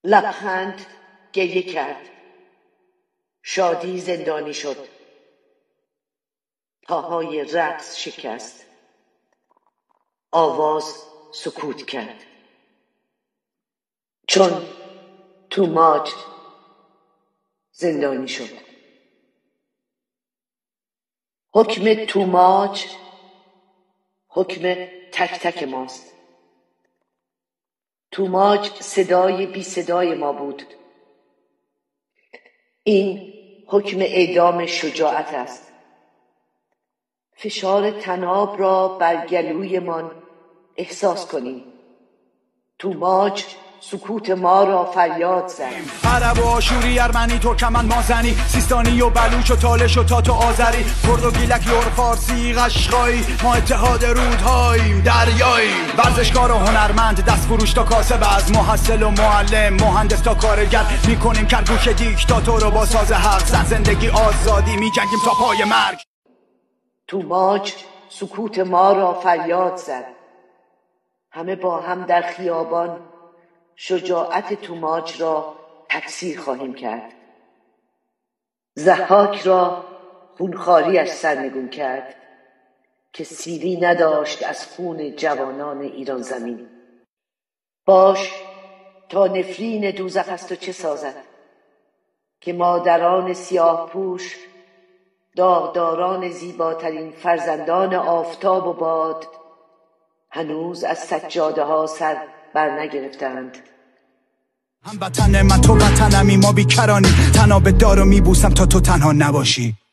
لبخند گریه کرد. شادی زندانی شد. پاهای رقص شکست. آواز سکوت کرد. چون توماج زندانی شد. حکم توماج حکم تک تک ماست. توماج صدای بی صدای ما بود. این حکم اعدام شجاعت است. فشار طناب را بر گلویمان احساس کنیم. توماج سکوت ما را فریاد زد. عرب و آشوری، ارمنی، ترکمن، مازنی، سیستانی و بلوچ و تالش و تات و آذری، کرد و گیلک، یور، فارسی، قشقایی، ما اتحاد رودهاییم، دریاییم. ورزشکار و هنرمند، دست فروش تا کاسب، از محصل و معلم، مهندس تا کارگر، میکنیم کرگوش دیکتاتور رو با ساز حق. زن، زندگی، آزادی، میجنگیم تا پای مرگ. توماج سکوت ما را فریاد زد. همه با هم در خیابان شجاعت توماج را تکثیر خواهیم کرد. ضحاک را خونخواریش سرنگون کرد که سیری نداشت از خون جوانان ایران زمین. باش تا نفرین دوزخ است و چه سازد که مادران سیاه پوش، داغداران زیباترین فرزندان آفتاب و باد، هنوز از سجاده ها سر بر نگرفتند. هم وطن من تو وطنمی، ما بیکرانی، تنها به دارو میبوسم تا تو تنها نباشی.